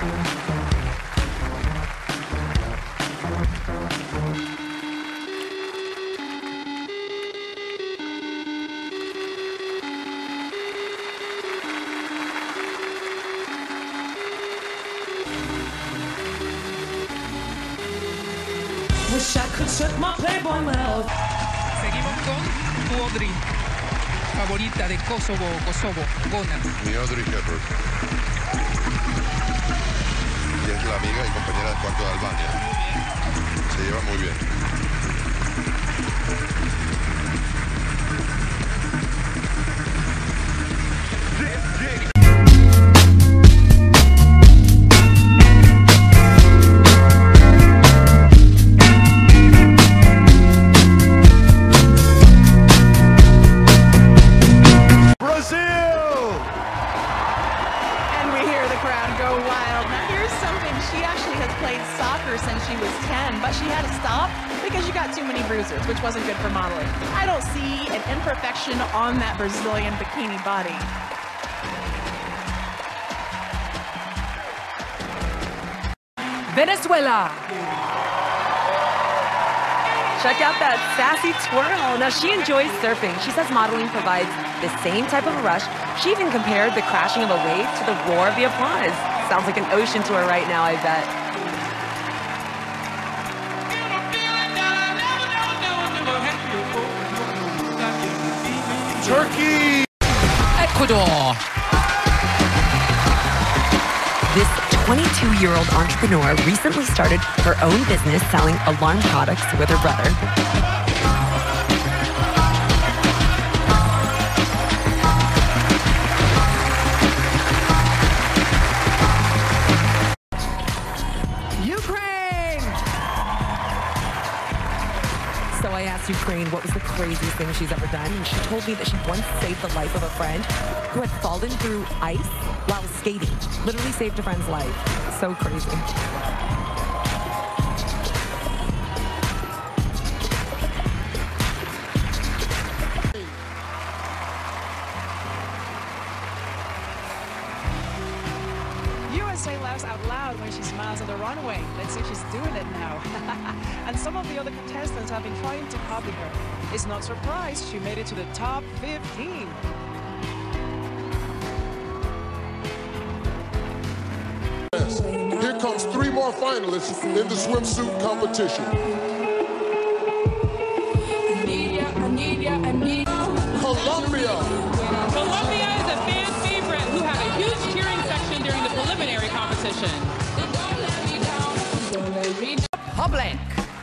Wish I could shut my Playboy mouth. Seguimos con tu Audrey, favorita de Kosovo, Gona. Mi Audrey Hepburn. Y es la amiga y compañera de cuarto de Albania. Se lleva muy bien. Since she was 10, but she had to stop because she got too many bruises, which wasn't good for modeling. I don't see an imperfection on that Brazilian bikini body. Venezuela. Check out that sassy twirl. Now, she enjoys surfing. She says modeling provides the same type of a rush. She even compared the crashing of a wave to the roar of the applause. Sounds like an ocean to her right now, I bet. Turkey! Ecuador. This 22-year-old entrepreneur recently started her own business selling alarm products with her brother. So I asked Ukraine what was the craziest thing she's ever done, and she told me that she once saved the life of a friend who had fallen through ice while skating. Literally saved a friend's life. So crazy. USA laughs out loud when she smiles on the runway. Let's see if she's doing it now. And some of the other contestants have been trying to copy her. It's not surprised she made it to the top 15. Here comes 3 more finalists in the swimsuit competition. Colombia. Colombia is a fan favorite who had a huge cheering section during the preliminary competition. Public.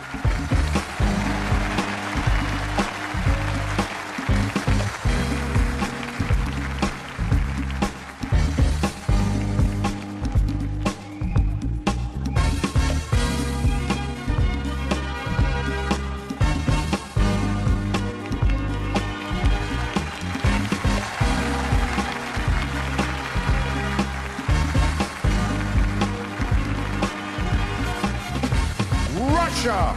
Russia.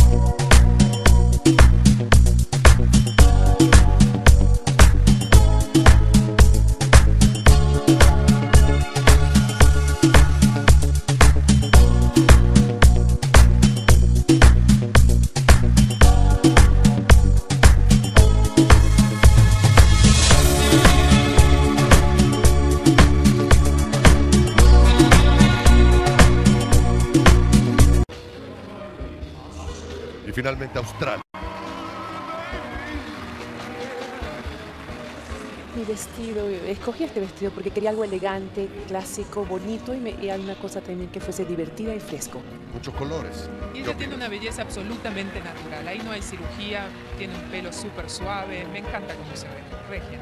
Y finalmente Australia. Mi vestido, escogí este vestido porque quería algo elegante, clásico, bonito y hay una cosa también que fuese divertida y fresco. Muchos colores. Y ella tiene una belleza absolutamente natural. Ahí no hay cirugía, tiene un pelo súper suave. Me encanta cómo se ve. Regia.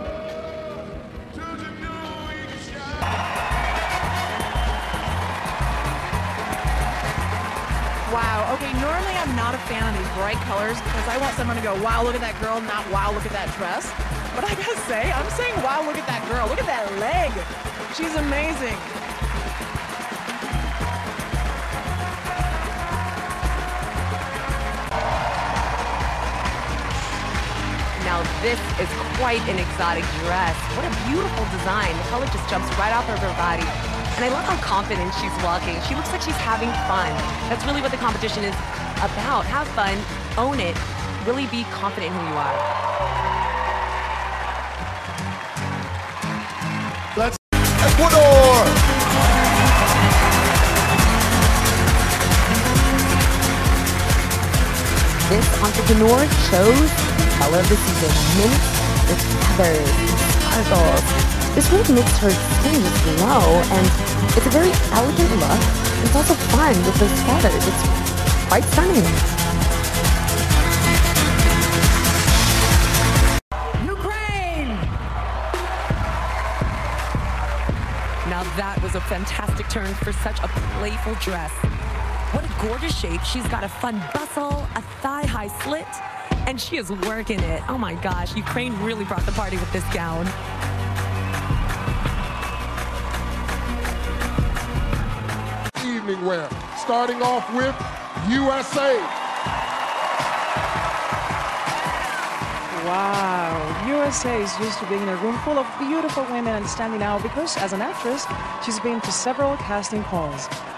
Wow, okay, normally I'm not a fan of these bright colors because I want someone to go, wow, look at that girl, not wow, look at that dress. But I gotta say, I'm saying, wow, look at that girl, look at that leg. She's amazing. Now this is quite an exotic dress. What a beautiful design. The color just jumps right off of her body. And I love how confident she's walking. She looks like she's having fun. That's really what the competition is about. Have fun, own it, really be confident in who you are. Let's Ecuador! This entrepreneur chose the color of the season, mint with feathers and sparkles. This really makes her skin just glow, and it's a very elegant look. It's also fun with those feathers. It's quite stunning. Ukraine! Now that was a fantastic turn for such a playful dress. What a gorgeous shape. She's got a fun bustle, a thigh-high slit, and she is working it. Oh my gosh, Ukraine really brought the party with this gown. Evening wear, starting off with USA. Wow, USA is used to being in a room full of beautiful women and standing out because, as an actress, she's been to several casting calls.